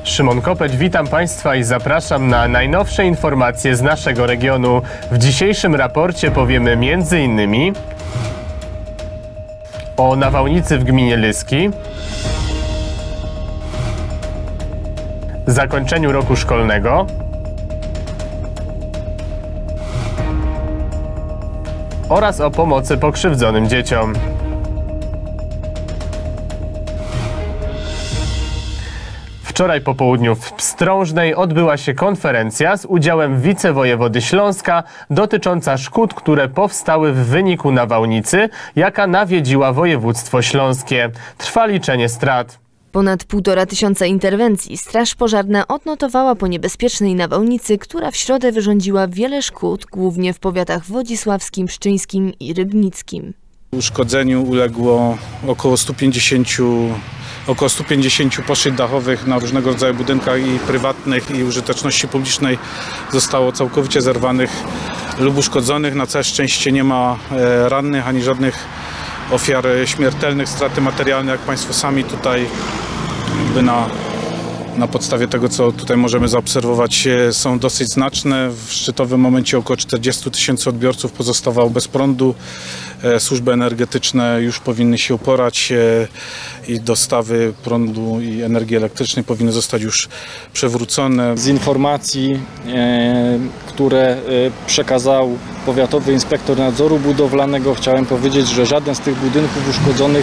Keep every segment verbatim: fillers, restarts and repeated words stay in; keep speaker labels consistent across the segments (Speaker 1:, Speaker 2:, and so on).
Speaker 1: Szymon Kopeć, witam Państwa i zapraszam na najnowsze informacje z naszego regionu. W dzisiejszym raporcie powiemy między innymi o nawałnicy w gminie Lyski, zakończeniu roku szkolnego, oraz o pomocy pokrzywdzonym dzieciom. Wczoraj po południu w Pstrążnej odbyła się konferencja z udziałem wicewojewody Śląska dotycząca szkód, które powstały w wyniku nawałnicy, jaka nawiedziła województwo śląskie. Trwa liczenie strat.
Speaker 2: Ponad półtora tysiąca interwencji Straż Pożarna odnotowała po niebezpiecznej nawałnicy, która w środę wyrządziła wiele szkód, głównie w powiatach wodzisławskim, pszczyńskim i rybnickim.
Speaker 3: Uszkodzeniu uległo około stu pięćdziesięciu, około stu pięćdziesięciu poszyd dachowych na różnego rodzaju budynkach i prywatnych, i użyteczności publicznej zostało całkowicie zerwanych lub uszkodzonych. Na całe szczęście nie ma rannych ani żadnych ofiar śmiertelnych. Straty materialne, jak Państwo sami tutaj jakby na, na podstawie tego, co tutaj możemy zaobserwować, są dosyć znaczne. W szczytowym momencie około czterdziestu tysięcy odbiorców pozostawało bez prądu. Służby energetyczne już powinny się uporać i dostawy prądu i energii elektrycznej powinny zostać już przywrócone.
Speaker 4: Z informacji, które przekazał powiatowy inspektor nadzoru budowlanego, chciałem powiedzieć, że żaden z tych budynków uszkodzonych,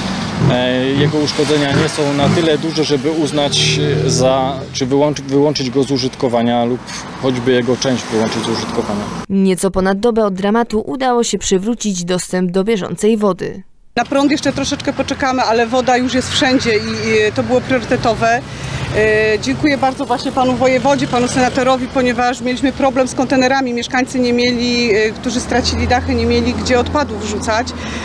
Speaker 4: jego uszkodzenia nie są na tyle duże, żeby uznać za, czy wyłączyć, wyłączyć go z użytkowania lub choćby jego część wyłączyć z użytkowania.
Speaker 2: Nieco ponad dobę od dramatu udało się przywrócić dostęp do bieżącej wody.
Speaker 5: Na prąd jeszcze troszeczkę poczekamy, ale woda już jest wszędzie i to było priorytetowe. Dziękuję bardzo właśnie panu wojewodzie, panu senatorowi, ponieważ mieliśmy problem z kontenerami. Mieszkańcy nie mieli, którzy stracili dachy, nie mieli gdzie odpadów wrzucać.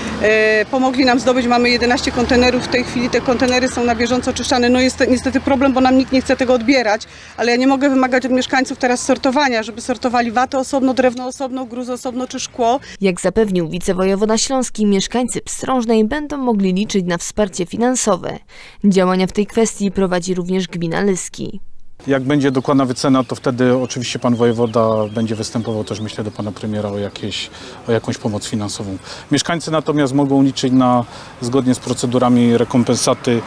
Speaker 5: Pomogli nam zdobyć, mamy jedenaście kontenerów, w tej chwili te kontenery są na bieżąco oczyszczane. No jest niestety problem, bo nam nikt nie chce tego odbierać, ale ja nie mogę wymagać od mieszkańców teraz sortowania, żeby sortowali watę osobno, drewno osobno, gruz osobno czy szkło.
Speaker 2: Jak zapewnił wicewojewoda śląski, mieszkańcy Pstrążnej będą mogli liczyć na wsparcie finansowe. Działania w tej kwestii prowadzi również gmina Lyski.
Speaker 3: Jak będzie dokładna wycena, to wtedy oczywiście pan wojewoda będzie występował też, myślę, do pana premiera o, jakieś, o jakąś pomoc finansową. Mieszkańcy natomiast mogą liczyć na, zgodnie z procedurami, rekompensaty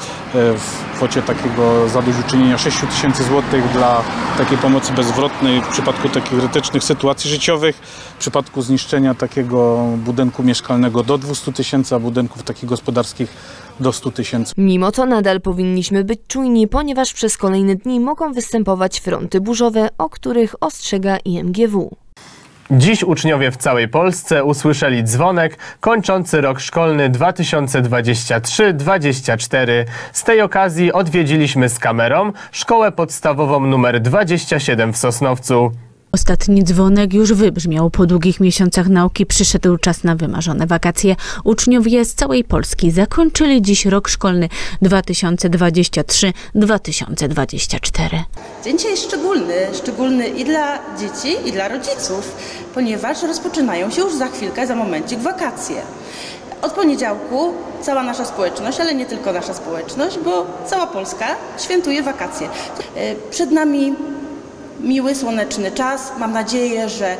Speaker 3: w kwocie takiego zadośćuczynienia sześciu tysięcy złotych dla takiej pomocy bezzwrotnej w przypadku takich krytycznych sytuacji życiowych, w przypadku zniszczenia takiego budynku mieszkalnego do dwustu tysięcy, a budynków takich gospodarskich do stu tysięcy.
Speaker 2: Mimo to nadal powinniśmy być czujni, ponieważ przez kolejne dni mogą występować fronty burzowe, o których ostrzega I M G W.
Speaker 1: Dziś uczniowie w całej Polsce usłyszeli dzwonek kończący rok szkolny dwa tysiące dwudziesty trzeci dwudziesty czwarty. Z tej okazji odwiedziliśmy z kamerą szkołę podstawową numer dwadzieścia siedem w Sosnowcu.
Speaker 6: Ostatni dzwonek już wybrzmiał. Po długich miesiącach nauki przyszedł czas na wymarzone wakacje. Uczniowie z całej Polski zakończyli dziś rok szkolny dwa tysiące dwudziesty trzeci dwa tysiące dwudziesty czwarty.
Speaker 7: Dzień dzisiaj jest szczególny, szczególny i dla dzieci, i dla rodziców, ponieważ rozpoczynają się już za chwilkę, za momencik wakacje. Od poniedziałku cała nasza społeczność, ale nie tylko nasza społeczność, bo cała Polska świętuje wakacje. Przed nami miły, słoneczny czas. Mam nadzieję, że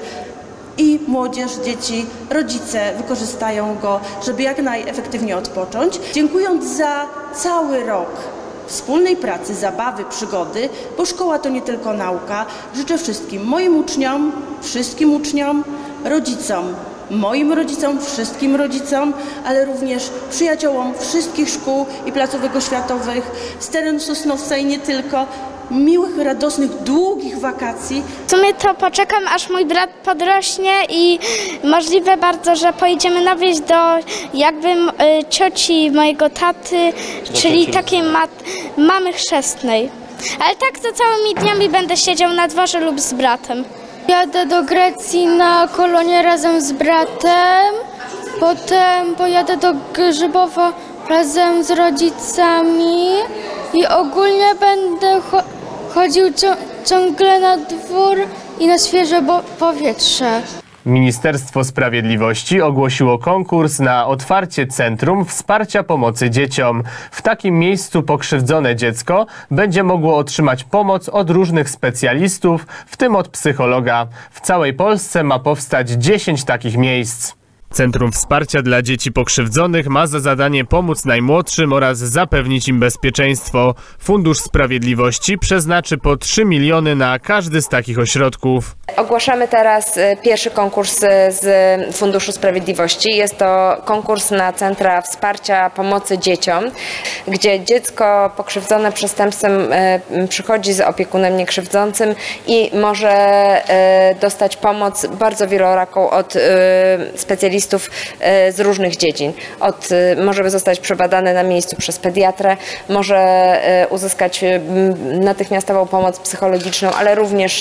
Speaker 7: i młodzież, dzieci, rodzice wykorzystają go, żeby jak najefektywniej odpocząć. Dziękując za cały rok wspólnej pracy, zabawy, przygody, bo szkoła to nie tylko nauka, życzę wszystkim moim uczniom, wszystkim uczniom, rodzicom, moim rodzicom, wszystkim rodzicom, ale również przyjaciołom wszystkich szkół i placówek oświatowych z terenu Sosnowca i nie tylko, miłych, radosnych, długich wakacji.
Speaker 8: W sumie to poczekam, aż mój brat podrośnie i możliwe bardzo, że pojedziemy na wieś do jakby cioci mojego taty, czyli takiej mat mamy chrzestnej. Ale tak to całymi dniami będę siedział na dworze lub z bratem.
Speaker 9: Jadę do Grecji na kolonię razem z bratem, potem pojadę do Grzybowa razem z rodzicami i ogólnie będę cho chodził ciągle na dwór i na świeże powietrze.
Speaker 1: Ministerstwo Sprawiedliwości ogłosiło konkurs na otwarcie Centrum Wsparcia Pomocy Dzieciom. W takim miejscu pokrzywdzone dziecko będzie mogło otrzymać pomoc od różnych specjalistów, w tym od psychologa. W całej Polsce ma powstać dziesięć takich miejsc. Centrum Wsparcia dla Dzieci Pokrzywdzonych ma za zadanie pomóc najmłodszym oraz zapewnić im bezpieczeństwo. Fundusz Sprawiedliwości przeznaczy po trzy miliony na każdy z takich ośrodków.
Speaker 10: Ogłaszamy teraz pierwszy konkurs z Funduszu Sprawiedliwości. Jest to konkurs na Centra Wsparcia Pomocy Dzieciom, gdzie dziecko pokrzywdzone przestępstwem przychodzi z opiekunem niekrzywdzącym i może dostać pomoc bardzo wieloraką od specjalistów z różnych dziedzin. Od, może zostać przebadany na miejscu przez pediatrę, może uzyskać natychmiastową pomoc psychologiczną, ale również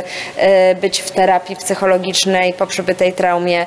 Speaker 10: być w terapii psychologicznej po przebytej traumie.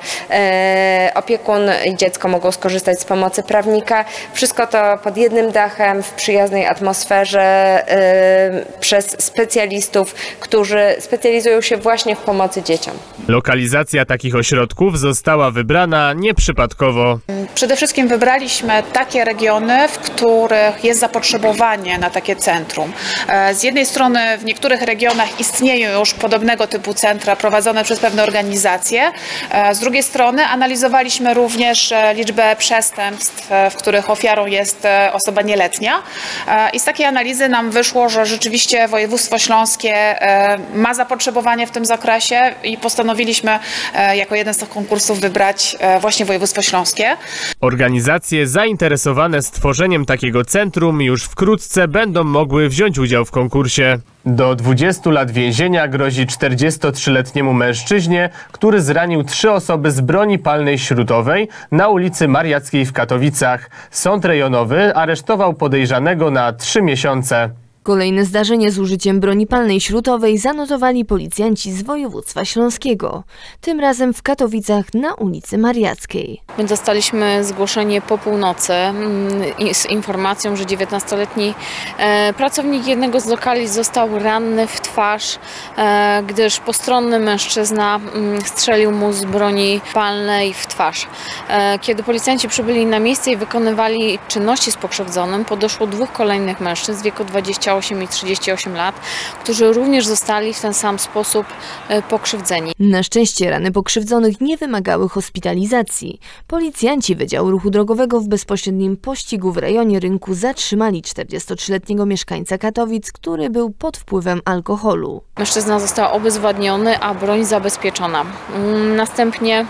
Speaker 10: Opiekun i dziecko mogą skorzystać z pomocy prawnika. Wszystko to pod jednym dachem, w przyjaznej atmosferze, przez specjalistów, którzy specjalizują się właśnie w pomocy dzieciom.
Speaker 1: Lokalizacja takich ośrodków została wybrana nieprzypadkowo.
Speaker 11: Przede wszystkim wybraliśmy takie regiony, w których jest zapotrzebowanie na takie centrum. Z jednej strony w niektórych regionach istnieją już podobnego typu centra prowadzone przez pewne organizacje. Z drugiej strony analizowaliśmy również liczbę przestępstw, w których ofiarą jest osoba nieletnia. I z takiej analizy nam wyszło, że rzeczywiście województwo śląskie ma zapotrzebowanie w tym zakresie i postanowiliśmy jako jeden z tych konkursów wybrać właśnie województwo śląskie.
Speaker 1: Organizacje zainteresowane stworzeniem takiego centrum już wkrótce będą mogły wziąć udział w konkursie. Do dwudziestu lat więzienia grozi czterdziestotrzyletniemu mężczyźnie, który zranił trzy osoby z broni palnej śrutowej na ulicy Mariackiej w Katowicach. Sąd rejonowy aresztował podejrzanego na trzy miesiące.
Speaker 2: Kolejne zdarzenie z użyciem broni palnej śrutowej zanotowali policjanci z województwa śląskiego. Tym razem w Katowicach na ulicy Mariackiej.
Speaker 12: My dostaliśmy zgłoszenie po północy z informacją, że dziewiętnastoletni pracownik jednego z lokali został ranny w twarz, gdyż postronny mężczyzna strzelił mu z broni palnej w twarz. Kiedy policjanci przybyli na miejsce i wykonywali czynności z pokrzywdzonym, podeszło dwóch kolejnych mężczyzn w wieku dwudziestu ośmiu i trzydziestu ośmiu lat, którzy również zostali w ten sam sposób pokrzywdzeni.
Speaker 2: Na szczęście rany pokrzywdzonych nie wymagały hospitalizacji. Policjanci Wydziału Ruchu Drogowego w bezpośrednim pościgu w rejonie Rynku zatrzymali czterdziestotrzyletniego mieszkańca Katowic, który był pod wpływem alkoholu.
Speaker 12: Mężczyzna został obezwładniony, a broń zabezpieczona. Następnie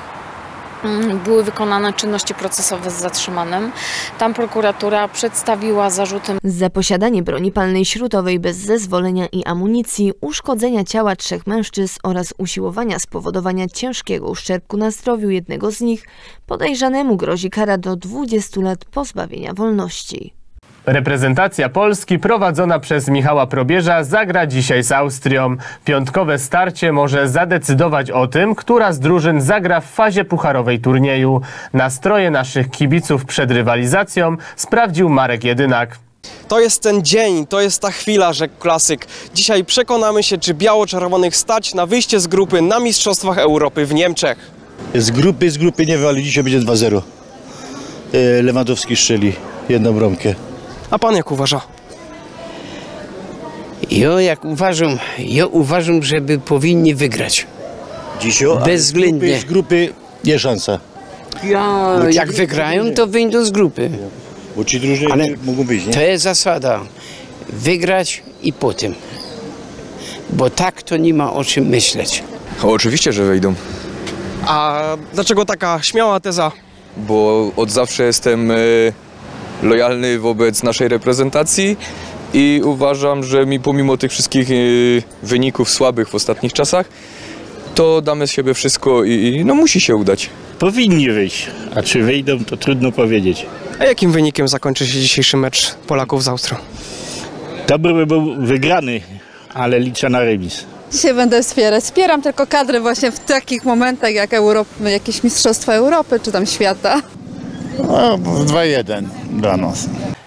Speaker 12: były wykonane czynności procesowe z zatrzymanym. Tam prokuratura przedstawiła zarzuty
Speaker 2: za posiadanie broni palnej śrutowej bez zezwolenia i amunicji, uszkodzenia ciała trzech mężczyzn oraz usiłowania spowodowania ciężkiego uszczerbku na zdrowiu jednego z nich. Podejrzanemu grozi kara do dwudziestu lat pozbawienia wolności.
Speaker 1: Reprezentacja Polski prowadzona przez Michała Probierza zagra dzisiaj z Austrią. Piątkowe starcie może zadecydować o tym, która z drużyn zagra w fazie pucharowej turnieju. Nastroje naszych kibiców przed rywalizacją sprawdził Marek Jedynak.
Speaker 13: To jest ten dzień, to jest ta chwila, rzekł klasyk. Dzisiaj przekonamy się, czy biało-czerwonych stać na wyjście z grupy na Mistrzostwach Europy w Niemczech.
Speaker 14: Z grupy, z grupy nie wiem, ale dzisiaj będzie dwa zero. Lewandowski strzeli jedną bramkę.
Speaker 13: A pan jak uważa?
Speaker 15: Ja jak uważam, ja uważam, żeby powinni wygrać.
Speaker 14: Dzisiaj?
Speaker 15: Bezwzględnie.
Speaker 14: Z grupy jest szansa.
Speaker 15: Ja, jak wygrają, to wyjdą z grupy.
Speaker 14: Bo ci drużyny
Speaker 15: ale
Speaker 14: mogą wyjść, nie?
Speaker 15: To jest zasada. Wygrać i potem. Bo tak to nie ma o czym myśleć.
Speaker 16: O, oczywiście, że wejdą.
Speaker 13: A dlaczego taka śmiała teza?
Speaker 16: Bo od zawsze jestem y, lojalny wobec naszej reprezentacji i uważam, że mi pomimo tych wszystkich y, wyników słabych w ostatnich czasach, to damy z siebie wszystko i, i no musi się udać.
Speaker 14: Powinni wyjść, a czy wyjdą, to trudno powiedzieć.
Speaker 13: A jakim wynikiem zakończy się dzisiejszy mecz Polaków z Austrią?
Speaker 14: Dobry by był wygrany, ale liczę na remis.
Speaker 17: Dzisiaj będę wspierać. Wspieram tylko kadry właśnie w takich momentach jak Europy, jakieś Mistrzostwa Europy czy tam świata.
Speaker 14: No, dwa jeden dla nas.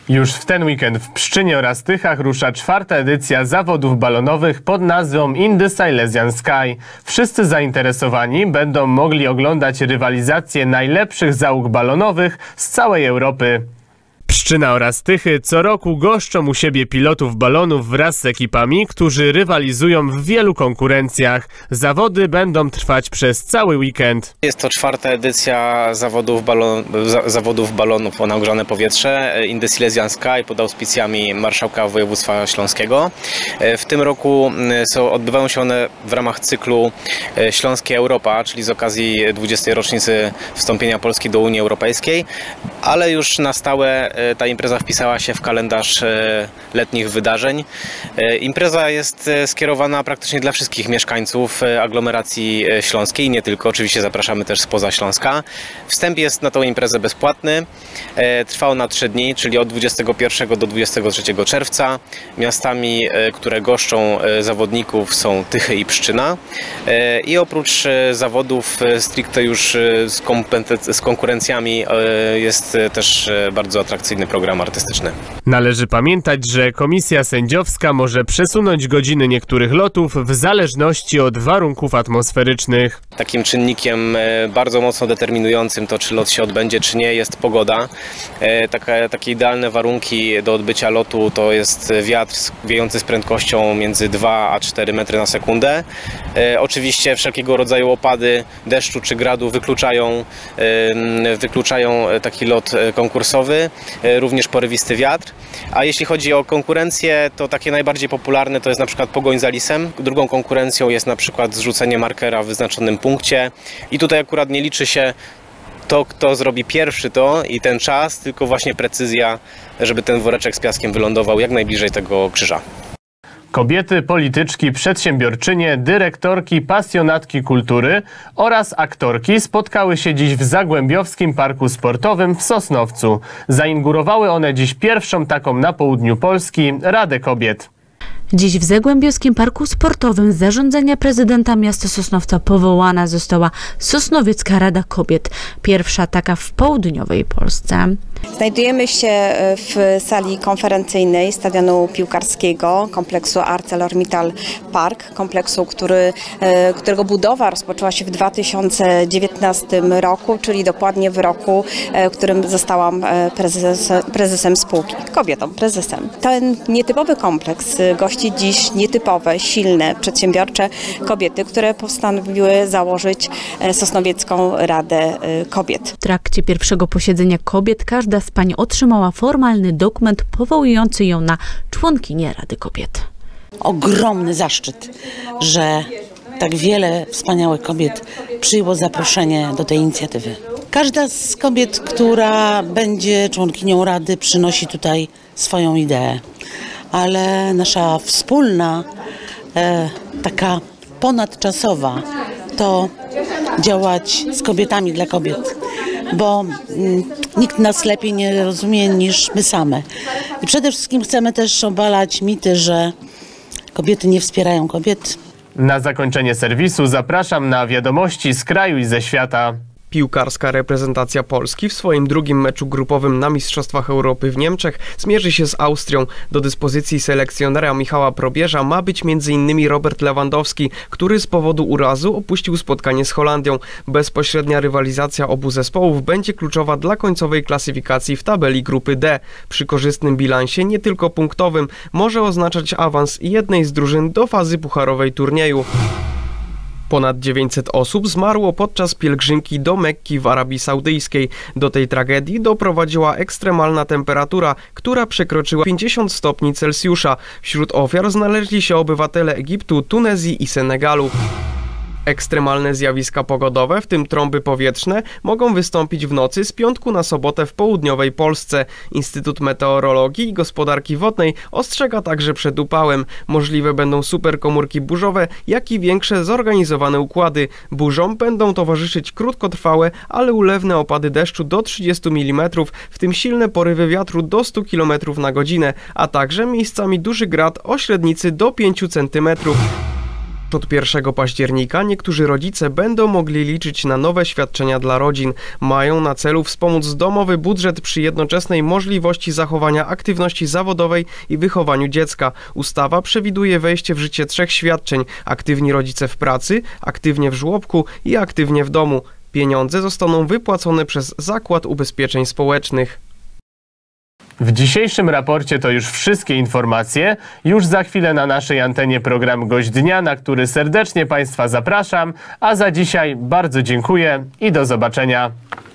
Speaker 1: Już w ten weekend w Pszczynie oraz Tychach rusza czwarta edycja zawodów balonowych pod nazwą In the Silesian Sky. Wszyscy zainteresowani będą mogli oglądać rywalizację najlepszych załóg balonowych z całej Europy. Pszczyna oraz Tychy co roku goszczą u siebie pilotów balonów wraz z ekipami, którzy rywalizują w wielu konkurencjach. Zawody będą trwać przez cały weekend.
Speaker 18: Jest to czwarta edycja zawodów, balon, za, zawodów balonów o nagrzane powietrze In the Silesian Sky pod auspicjami Marszałka Województwa Śląskiego. W tym roku są, odbywają się one w ramach cyklu Śląskie Europa, czyli z okazji dwudziestej rocznicy wstąpienia Polski do Unii Europejskiej, ale już na stałe ta impreza wpisała się w kalendarz letnich wydarzeń. Impreza jest skierowana praktycznie dla wszystkich mieszkańców aglomeracji śląskiej i nie tylko. Oczywiście zapraszamy też spoza Śląska. Wstęp jest na tą imprezę bezpłatny. Trwa ona trzy dni, czyli od dwudziestego pierwszego do dwudziestego trzeciego czerwca. Miastami, które goszczą zawodników, są Tychy i Pszczyna. I oprócz zawodów stricte już z konkurencjami jest też bardzo atrakcyjny program artystyczny.
Speaker 1: Należy pamiętać, że komisja sędziowska może przesunąć godziny niektórych lotów w zależności od warunków atmosferycznych.
Speaker 18: Takim czynnikiem bardzo mocno determinującym to, czy lot się odbędzie, czy nie, jest pogoda. Taka, takie idealne warunki do odbycia lotu to jest wiatr wiejący z prędkością między dwa a cztery metry na sekundę. Oczywiście wszelkiego rodzaju opady deszczu czy gradu wykluczają, wykluczają taki lot konkursowy. Również porywisty wiatr. A jeśli chodzi o konkurencję, to takie najbardziej popularne to jest na przykład pogoń za lisem. Drugą konkurencją jest na przykład zrzucenie markera w wyznaczonym punkcie. I tutaj akurat nie liczy się to, kto zrobi pierwszy to i ten czas, tylko właśnie precyzja, żeby ten woreczek z piaskiem wylądował jak najbliżej tego krzyża.
Speaker 1: Kobiety, polityczki, przedsiębiorczynie, dyrektorki, pasjonatki kultury oraz aktorki spotkały się dziś w Zagłębiowskim Parku Sportowym w Sosnowcu. Zainaugurowały one dziś pierwszą taką na południu Polski Radę Kobiet.
Speaker 6: Dziś w Zagłębiowskim Parku Sportowym z zarządzenia prezydenta miasta Sosnowca powołana została Sosnowiecka Rada Kobiet, pierwsza taka w południowej Polsce.
Speaker 19: Znajdujemy się w sali konferencyjnej stadionu piłkarskiego kompleksu ArcelorMittal Park, kompleksu, który, którego budowa rozpoczęła się w dwa tysiące dziewiętnastym roku, czyli dokładnie w roku, w którym zostałam prezes, prezesem spółki, kobietą, prezesem. Ten nietypowy kompleks gości dziś nietypowe, silne, przedsiębiorcze kobiety, które postanowiły założyć Sosnowiecką Radę Kobiet.
Speaker 6: W trakcie pierwszego posiedzenia kobiet każda z pań otrzymała formalny dokument powołujący ją na członkinię Rady Kobiet.
Speaker 20: Ogromny zaszczyt, że tak wiele wspaniałych kobiet przyjęło zaproszenie do tej inicjatywy. Każda z kobiet, która będzie członkinią Rady, przynosi tutaj swoją ideę, ale nasza wspólna, e, taka ponadczasowa, to działać z kobietami dla kobiet, bo mm, nikt nas lepiej nie rozumie niż my same. I przede wszystkim chcemy też obalać mity, że kobiety nie wspierają kobiet.
Speaker 1: Na zakończenie serwisu zapraszam na wiadomości z kraju i ze świata.
Speaker 13: Piłkarska reprezentacja Polski w swoim drugim meczu grupowym na Mistrzostwach Europy w Niemczech zmierzy się z Austrią. Do dyspozycji selekcjonera Michała Probierza ma być między innymi Robert Lewandowski, który z powodu urazu opuścił spotkanie z Holandią. Bezpośrednia rywalizacja obu zespołów będzie kluczowa dla końcowej klasyfikacji w tabeli grupy D. Przy korzystnym bilansie, nie tylko punktowym, może oznaczać awans jednej z drużyn do fazy pucharowej turnieju. Ponad dziewięćset osób zmarło podczas pielgrzymki do Mekki w Arabii Saudyjskiej. Do tej tragedii doprowadziła ekstremalna temperatura, która przekroczyła pięćdziesiąt stopni Celsjusza. Wśród ofiar znaleźli się obywatele Egiptu, Tunezji i Senegalu. Ekstremalne zjawiska pogodowe, w tym trąby powietrzne, mogą wystąpić w nocy z piątku na sobotę w południowej Polsce. Instytut Meteorologii i Gospodarki Wodnej ostrzega także przed upałem. Możliwe będą superkomórki burzowe, jak i większe zorganizowane układy. Burzom będą towarzyszyć krótkotrwałe, ale ulewne opady deszczu do trzydziestu milimetrów, w tym silne porywy wiatru do stu kilometrów na godzinę, a także miejscami duży grad o średnicy do pięciu centymetrów. Od pierwszego października niektórzy rodzice będą mogli liczyć na nowe świadczenia dla rodzin. Mają na celu wspomóc domowy budżet przy jednoczesnej możliwości zachowania aktywności zawodowej i wychowaniu dziecka. Ustawa przewiduje wejście w życie trzech świadczeń: aktywni rodzice w pracy, aktywnie w żłobku i aktywnie w domu. Pieniądze zostaną wypłacone przez Zakład Ubezpieczeń Społecznych.
Speaker 1: W dzisiejszym raporcie to już wszystkie informacje. Już za chwilę na naszej antenie program Gość Dnia, na który serdecznie Państwa zapraszam. A za dzisiaj bardzo dziękuję i do zobaczenia.